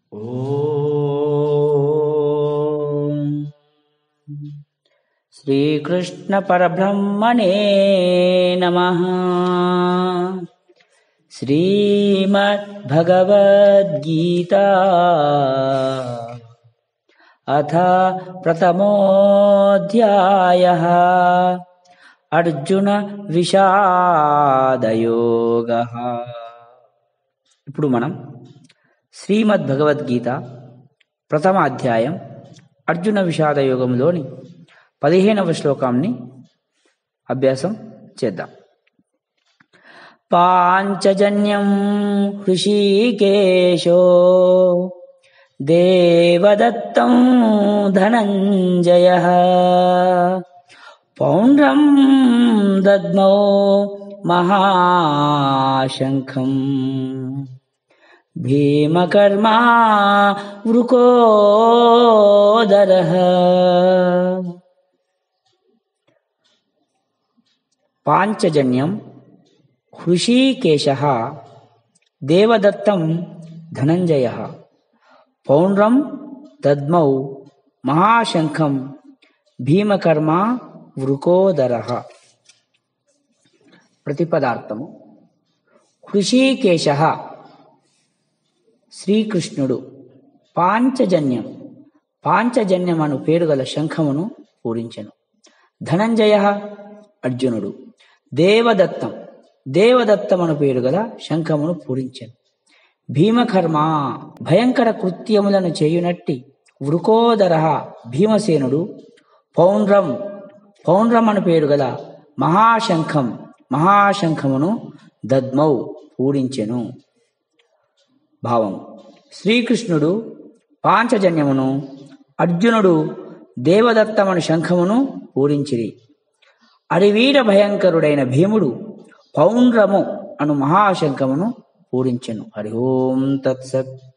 ఓం శ్రీకృష్ణ పరబ్రహ్మణే నమః. శ్రీమద్భగవద్గీతా అథ ప్రథమోऽధ్యాయః. అర్జున విషాదయోగః. ఇప్పుడు మనం శ్రీమద్ భగవద్గీత ప్రథమ అధ్యాయం అర్జున విషాద యోగంలోని 15వ శ్లోకాన్ని అభ్యాసం చేద్దాం. పాంచజన్యం హృషీకేశో దేవదత్తం ధనంజయః పౌండ్రం దద్మౌ మహాశంఖం భీమకర్మా వృకోదరః. పాంచజన్యం హృషీకేశః దేవదత్తం ధనంజయః పౌండ్రం దద్మౌ మహాశంఖం భీమకర్మా వృకోదరః. ప్రతిపదార్థము: హృషీకేశః శ్రీకృష్ణుడు, పాంచజన్యం పాంచజన్యమను పేరు గల శంఖమును పూరించెను. ధనంజయ అర్జునుడు, దేవదత్తం దేవదత్తమను పేరు గల శంఖమును పూరించెను. భీమకర్మ భయంకర కృత్యములను చేయునట్టి వృకోదర భీమసేనుడు, పౌండ్రం పౌండ్రమను పేరు గల మహాశంఖమును దద్మౌ పూరించెను. భావం: శ్రీకృష్ణుడు పాంచజన్యమును, అర్జునుడు దేవదత్తమను శంఖమును పూరించిరి. అరివీర భయంకరుడైన భీముడు పౌండ్రము అను మహాశంఖమును పూరించెను. హరి ఓం తత్సత్.